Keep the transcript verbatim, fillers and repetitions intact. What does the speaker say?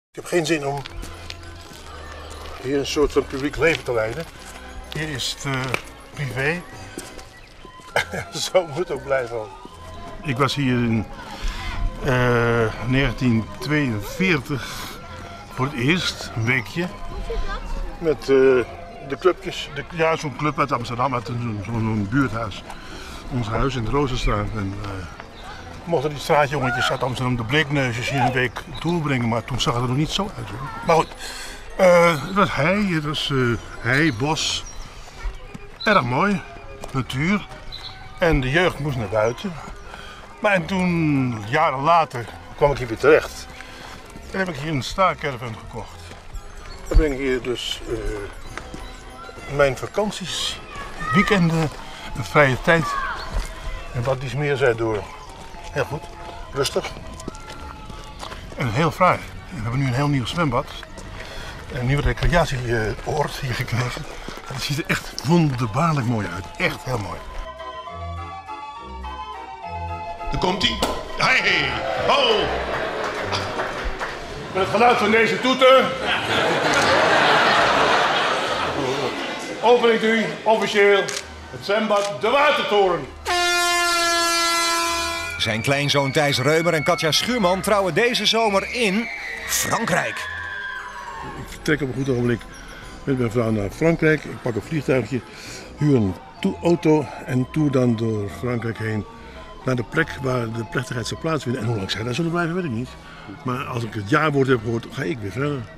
Ik heb geen zin om hier een soort van publiek leven te leiden. Hier is het uh, privé. Zo moet het ook blijven. Ik was hier in uh, negentien tweeënveertig voor het eerst, een weekje. Met uh, de clubjes. De, ja, zo'n club uit Amsterdam, uit zo'n zo zo buurthuis. Ons huis in de Rozenstraat. En, uh, mochten die straatjongetjes uit Amsterdam de bleekneusjes hier een week doorbrengen, maar toen zag het er nog niet zo uit. Hoor. Maar goed, uh, het was hei, het was uh, hei, bos. Erg mooi, natuur. En de jeugd moest naar buiten. Maar en toen, jaren later, kwam ik hier weer terecht. En heb ik hier een staarcaravan gekocht. Dan ben ik hier dus uh, mijn vakanties, weekenden, met vrije tijd en wat iets meer zij door. Heel goed, rustig en heel fraai. En we hebben nu een heel nieuw zwembad. Een nieuwe recreatieoord hier gekregen. Het ziet er echt wonderbaarlijk mooi uit. Echt heel mooi. Daar komt hij. Hey, ho! Met het geluid van deze toeter. Open ik nu officieel het zwembad De Watertoren. Zijn kleinzoon Thijs Reumer en Katja Schuurman trouwen deze zomer in Frankrijk. Ik vertrek op een goed ogenblik met mijn vrouw naar Frankrijk. Ik pak een vliegtuigje, huur een auto en toer dan door Frankrijk heen naar de plek waar de plechtigheid zal plaatsvinden. En hoe lang zij daar zullen blijven, weet ik niet. Maar als ik het jaarwoord heb gehoord, ga ik weer verder.